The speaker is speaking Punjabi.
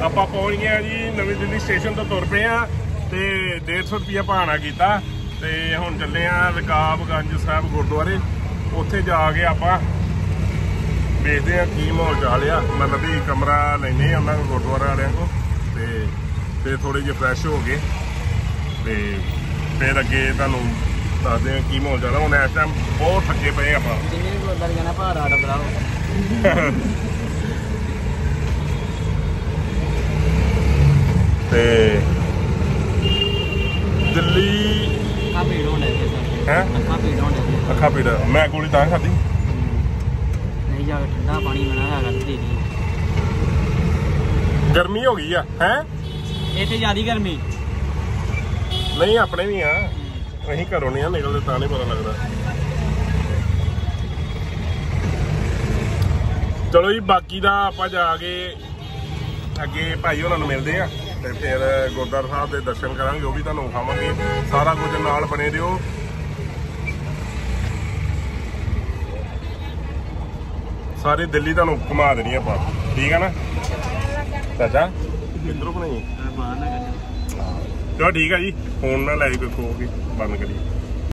ਆਪਾਂ ਪਹੁੰਚ ਗਏ ਆ ਜੀ ਨਵੀਂ ਦਿੱਲੀ ਸਟੇਸ਼ਨ ਤੋਂ ਤੁਰ ਪਏ ਆ ਤੇ 150 ਰੁਪਇਆ ਭਾਣਾ ਕੀਤਾ ਤੇ ਹੁਣ ਚੱਲੇ ਆ ਰਕਾਬਗੰਜ ਸਾਹਿਬ ਗੁਰਦੁਆਰੇ। ਉੱਥੇ ਜਾ ਕੇ ਆਪਾਂ ਵੇਖਦੇ ਆ ਕੀ ਮਾਹੌਲ ਚਾਲ ਆ। ਮਤਲਬ ਵੀ ਕਮਰਾ ਲੈਨੇ ਉਹਨਾਂ ਕੋਲ ਗੁਰਦੁਆਰਾ ਵਾਲਿਆਂ ਕੋਲ ਤੇ ਫਿਰ ਥੋੜੇ ਜਿਹੇ ਫਰੈਸ਼ ਹੋ ਗਏ ਤੇ ਫਿਰ ਅੱਗੇ ਤੁਹਾਨੂੰ ਦੱਸਦੇ ਆ ਕੀ ਮਾਹੌਲ ਚੱਲ ਰਿਹਾ। ਹੁਣ ਇਸ ਟਾਈਮ ਬਹੁਤ ਥੱਕੇ ਪਏ ਆਪਾਂ। ਤੇ ਦਿੱਲੀ ਹੈ ਅੱਖਾਂ ਪੀੜ ਮੈਂ ਗੋਲੀ ਤਾਂ ਖਾਧੀ ਨਹੀਂ ਜਾ ਕੇ ਠੰਡਾ ਪਾਣੀ ਬਣਾ ਹੈਗਾ ਤੇ ਗਰਮੀ ਹੋ ਗਈ ਆ ਹੈ ਇੱਥੇ ਜ਼ਿਆਦੀ ਗਰਮੀ ਨਹੀਂ ਆਪਣੇ ਵੀ ਆ ਅਸੀਂ ਘਰੋਂ ਨਹੀਂ ਆ ਨਿਕਲਦੇ ਤਾਂ ਨਹੀਂ ਪਤਾ ਲੱਗਦਾ। ਚਲੋ ਜੀ ਬਾਕੀ ਦਾ ਆਪਾਂ ਜਾ ਕੇ ਅੱਗੇ ਭਾਈ ਉਹਨਾਂ ਨੂੰ ਮਿਲਦੇ ਆ ਤੇ ਫਿਰ ਗੁਰਦੁਆਰਾ ਸਾਹਿਬ ਦੇ ਦਰਸ਼ਨ ਕਰਾਂਗੇ ਉਹ ਵੀ ਤੁਹਾਨੂੰ ਵਿਖਾਵਾਂਗੇ। ਸਾਰਾ ਕੁਝ ਨਾਲ ਬਣੇ ਦਿਓ। ਸਾਰੀ ਦਿੱਲੀ ਤੁਹਾਨੂੰ ਘੁਮਾ ਦੇਣੀ ਆਪਾਂ ਠੀਕ ਆ ਨਾ ਚਾਚਾ ਕਿੱਧਰੋਂ ਬਣਾਈ ਚਲੋ ਠੀਕ ਆ ਜੀ। ਫੋਨ ਨਾ ਲੈ ਕੋਈ ਖੋ ਕੇ ਬੰਦ ਕਰੀਏ।